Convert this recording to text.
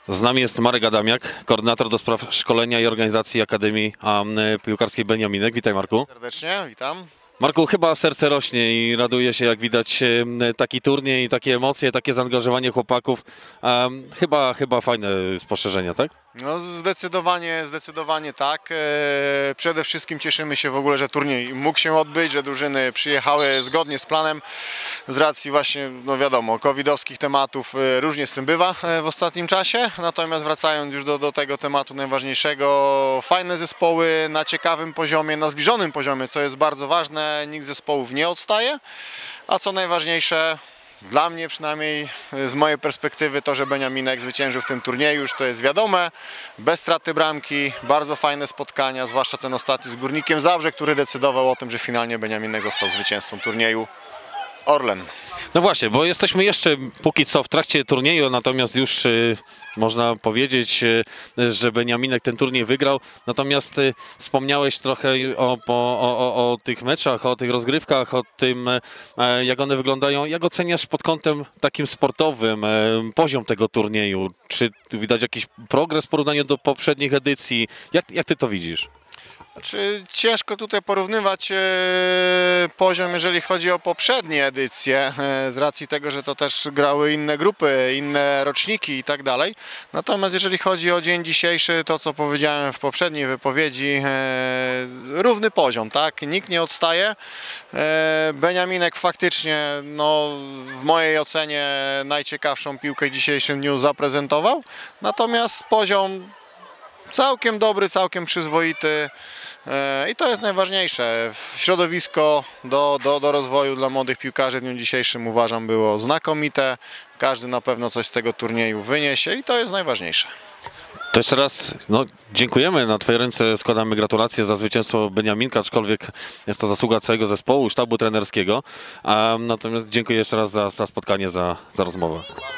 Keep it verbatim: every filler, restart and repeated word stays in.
Z nami jest Marek Adamiak, koordynator do spraw szkolenia i organizacji Akademii um, Piłkarskiej Beniaminek. Witaj, Marku. Serdecznie, witam. Marku, chyba serce rośnie i raduje się, jak widać, taki turniej, takie emocje, takie zaangażowanie chłopaków. Um, chyba, chyba fajne spostrzeżenia, tak? No zdecydowanie, zdecydowanie tak. E, przede wszystkim cieszymy się w ogóle, że turniej mógł się odbyć, że drużyny przyjechały zgodnie z planem. Z racji właśnie, no wiadomo, covidowskich tematów e, różnie z tym bywa e, w ostatnim czasie. Natomiast wracając już do, do tego tematu najważniejszego, fajne zespoły na ciekawym poziomie, na zbliżonym poziomie, co jest bardzo ważne. Nikt z zespołów nie odstaje, a co najważniejsze, dla mnie przynajmniej, z mojej perspektywy, to, że Beniaminek zwyciężył w tym turnieju, już to jest wiadome, bez straty bramki, bardzo fajne spotkania, zwłaszcza ten ostatni z Górnikiem Zabrze, który decydował o tym, że finalnie Beniaminek został zwycięzcą turnieju Orlen. No właśnie, bo jesteśmy jeszcze póki co w trakcie turnieju, natomiast już y, można powiedzieć, y, że Beniaminek ten turniej wygrał. Natomiast y, wspomniałeś trochę o, o, o, o tych meczach, o tych rozgrywkach, o tym, y, jak one wyglądają. Jak oceniasz pod kątem takim sportowym y, poziom tego turnieju? Czy widać jakiś progres w porównaniu do poprzednich edycji? Jak, jak ty to widzisz? Znaczy, ciężko tutaj porównywać e, poziom, jeżeli chodzi o poprzednie edycje, e, z racji tego, że to też grały inne grupy, inne roczniki i tak dalej. Natomiast jeżeli chodzi o dzień dzisiejszy, to co powiedziałem w poprzedniej wypowiedzi, e, równy poziom, tak? Nikt nie odstaje. E, Beniaminek faktycznie, no, w mojej ocenie najciekawszą piłkę w dzisiejszym dniu zaprezentował. Natomiast poziom całkiem dobry, całkiem przyzwoity i to jest najważniejsze. Środowisko do, do, do rozwoju dla młodych piłkarzy w dniu dzisiejszym uważam było znakomite. Każdy na pewno coś z tego turnieju wyniesie i to jest najważniejsze. To jeszcze raz no, dziękujemy, na Twoje ręce składamy gratulacje za zwycięstwo Beniaminka, aczkolwiek jest to zasługa całego zespołu, sztabu trenerskiego. A, natomiast dziękuję jeszcze raz za, za spotkanie, za, za rozmowę.